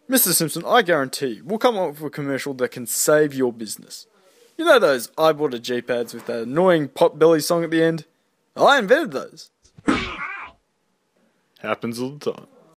Mr. Simpson, I guarantee we'll come up with a commercial that can save your business. You know those I bought a Jeep ads with that annoying Potbelly song at the end? I invented those. Happens all the time.